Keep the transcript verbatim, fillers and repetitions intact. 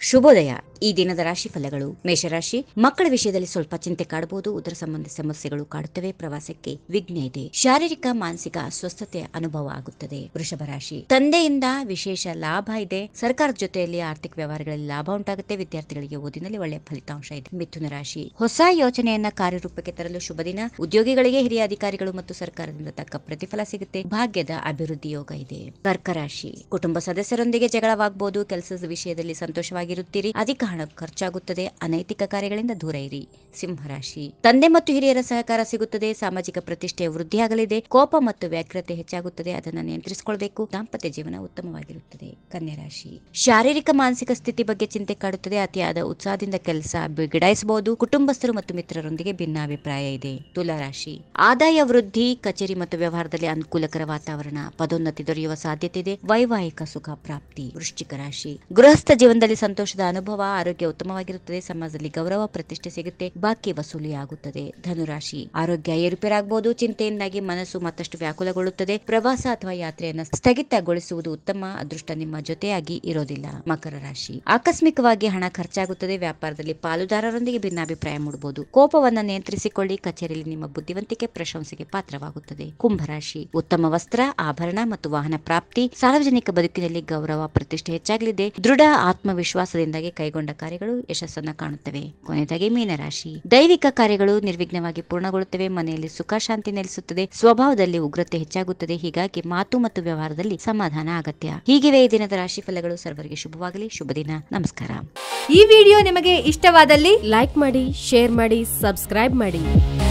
ಶುಭೋದಯ. ಈ ದಿನದ ರಾಶಿ ಫಲಗಳು. ಮೇಷರಾಶಿ, ಮಕ್ಕಳ ವಿಷಯದಲ್ಲಿ ಸ್ವಲ್ಪ ಚಿಂತೆ ಕಾಡಬಹುದು. ಉದರ ಸಂಬಂಧಿ ಸಮಸ್ಯೆಗಳು ಕಾಡುತ್ತವೆ. ಪ್ರವಾಸಕ್ಕೆ ವಿಘ್ನ ಇದೆ. ಶಾರೀರಿಕ ಮಾನಸಿಕ ಅಸ್ವಸ್ಥತೆ ಅನುಭವ ಆಗುತ್ತದೆ. ವೃಷಭ ರಾಶಿ, ತಂದೆಯಿಂದ ವಿಶೇಷ ಲಾಭ ಇದೆ. ಸರ್ಕಾರದ ಜೊತೆಯಲ್ಲಿ ಆರ್ಥಿಕ ವ್ಯವಹಾರಗಳಲ್ಲಿ ಲಾಭ ಉಂಟಾಗುತ್ತೆ. ವಿದ್ಯಾರ್ಥಿಗಳಿಗೆ ಓದಿನಲ್ಲಿ ಒಳ್ಳೆಯ ಫಲಿತಾಂಶ ಇದೆ. ಮಿಥುನ ರಾಶಿ, ಹೊಸ ಯೋಚನೆಯನ್ನ ಕಾರ್ಯರೂಪಕ್ಕೆ ತರಲು ಶುಭ ದಿನ. ಉದ್ಯೋಗಿಗಳಿಗೆ ಹಿರಿಯ ಅಧಿಕಾರಿಗಳು ಮತ್ತು ಸರ್ಕಾರದಿಂದ ತಕ್ಕ ಪ್ರತಿಫಲ ಸಿಗುತ್ತೆ. ಭಾಗ್ಯದ ಅಭಿವೃದ್ಧಿ ಯೋಗ ಇದೆ. ಕರ್ಕ ರಾಶಿ, ಕುಟುಂಬ ಸದಸ್ಯರೊಂದಿಗೆ ಜಗಳವಾಗಬಹುದು. ಕೆಲಸದ ವಿಷಯದಲ್ಲಿ ಸಂತೋಷವಾಗಿರುತ್ತೀರಿ. ಅಧಿಕ ಹಣ ಖರ್ಚಾಗುತ್ತದೆ. ಅನೈತಿಕ ಕಾರ್ಯಗಳಿಂದ ದೂರ ಇರಿ. ಸಿಂಹರಾಶಿ, ತಂದೆ ಮತ್ತು ಹಿರಿಯರ ಸಹಕಾರ ಸಿಗುತ್ತದೆ. ಸಾಮಾಜಿಕ ಪ್ರತಿಷ್ಠೆಯ ವೃದ್ಧಿಯಾಗಲಿದೆ. ಕೋಪ ಮತ್ತು ವ್ಯಾಘ್ರತೆ ಹೆಚ್ಚಾಗುತ್ತದೆ. ಅದನ್ನು ನಿಯಂತ್ರಿಸಿಕೊಳ್ಳಬೇಕು. ದಾಂಪತ್ಯ ಜೀವನ ಉತ್ತಮವಾಗಿರುತ್ತದೆ. ಕನ್ಯಾ ರಾಶಿ, ಶಾರೀರಿಕ ಮಾನಸಿಕ ಸ್ಥಿತಿ ಬಗ್ಗೆ ಚಿಂತೆ ಕಾಡುತ್ತದೆ. ಅತಿಯಾದ ಉತ್ಸಾಹದಿಂದ ಕೆಲಸ ಬಿಗಡಾಯಿಸಬಹುದು. ಕುಟುಂಬಸ್ಥರು ಮತ್ತು ಮಿತ್ರರೊಂದಿಗೆ ಭಿನ್ನಾಭಿಪ್ರಾಯ ಇದೆ. ತುಲಾ ರಾಶಿ, ಆದಾಯ ವೃದ್ಧಿ. ಕಚೇರಿ ಮತ್ತು ವ್ಯವಹಾರದಲ್ಲಿ ಅನುಕೂಲಕರ ವಾತಾವರಣ. ಪದೋನ್ನತಿ ದೊರೆಯುವ ಸಾಧ್ಯತೆ ಇದೆ. ವೈವಾಹಿಕ ಸುಖ ಪ್ರಾಪ್ತಿ. ವೃಶ್ಚಿಕ ರಾಶಿ, ಗೃಹಸ್ಥ ಜೀವನದಲ್ಲಿ ಸಂತೋಷದ ಅನುಭವ. ಆರೋಗ್ಯ ಉತ್ತಮವಾಗಿರುತ್ತದೆ. ಸಮಾಜದಲ್ಲಿ ಗೌರವ ಪ್ರತಿಷ್ಠೆ ಸಿಗುತ್ತೆ. ಬಾಕಿ ವಸೂಲಿಯಾಗುತ್ತದೆ. ಧನುರಾಶಿ, ಆರೋಗ್ಯ ಏರುಪೇರಾಗಬಹುದು. ಚಿಂತೆಯಿಂದಾಗಿ ಮನಸ್ಸು ಮತ್ತಷ್ಟು ವ್ಯಾಕುಲಗೊಳ್ಳುತ್ತದೆ. ಪ್ರವಾಸ ಅಥವಾ ಯಾತ್ರೆಯನ್ನು ಸ್ಥಗಿತಗೊಳಿಸುವುದು ಉತ್ತಮ. ಅದೃಷ್ಟ ನಿಮ್ಮ ಜೊತೆಯಾಗಿ ಇರೋದಿಲ್ಲ. ಮಕರ ರಾಶಿ, ಆಕಸ್ಮಿಕವಾಗಿ ಹಣ ಖರ್ಚಾಗುತ್ತದೆ. ವ್ಯಾಪಾರದಲ್ಲಿ ಪಾಲುದಾರರೊಂದಿಗೆ ಭಿನ್ನಾಭಿಪ್ರಾಯ ಮೂಡಬಹುದು. ಕೋಪವನ್ನ ನಿಯಂತ್ರಿಸಿಕೊಳ್ಳಿ. ಕಚೇರಿಯಲ್ಲಿ ನಿಮ್ಮ ಬುದ್ಧಿವಂತಿಕೆ ಪ್ರಶಂಸೆಗೆ ಪಾತ್ರವಾಗುತ್ತದೆ. ಕುಂಭರಾಶಿ, ಉತ್ತಮ ವಸ್ತ್ರ, ಆಭರಣ ಮತ್ತು ವಾಹನ ಪ್ರಾಪ್ತಿ. ಸಾರ್ವಜನಿಕ ಬದುಕಿನಲ್ಲಿ ಗೌರವ ಪ್ರತಿಷ್ಠೆ ಹೆಚ್ಚಾಗಲಿದೆ. ದೃಢ ಆತ್ಮವಿಶ್ವಾಸದಿಂದಾಗಿ ಕೈಗೊಂಡ ಕಾರ್ಯಗಳು ಯಶಸ್ಸನ್ನ ಕಾಣುತ್ತವೆ. ಕೊನೆಯದಾಗಿ ಮೀನರಾಶಿ, ದೈವಿಕ ಕಾರ್ಯಗಳು ನಿರ್ವಿಘ್ನವಾಗಿ ಪೂರ್ಣಗೊಳ್ಳುತ್ತವೆ. ಮನೆಯಲ್ಲಿ ಸುಖ ಶಾಂತಿ ನೆಲೆಸುತ್ತದೆ. ಸ್ವಭಾವದಲ್ಲಿ ಉಗ್ರತೆ ಹೆಚ್ಚಾಗುತ್ತದೆ. ಹೀಗಾಗಿ ಮಾತು ಮತ್ತು ವ್ಯವಹಾರದಲ್ಲಿ ಸಮಾಧಾನ ಅಗತ್ಯ. ಹೀಗಿವೆ ಈ ದಿನದ ರಾಶಿ ಫಲಗಳು. ಸರ್ವರಿಗೆ ಶುಭವಾಗಲಿ. ಶುಭ ದಿನ. ನಮಸ್ಕಾರ. ಈ ವಿಡಿಯೋ ನಿಮಗೆ ಇಷ್ಟವಾದಲ್ಲಿ ಲೈಕ್ ಮಾಡಿ, ಶೇರ್ ಮಾಡಿ, ಸಬ್ಸ್ಕ್ರೈಬ್ ಮಾಡಿ.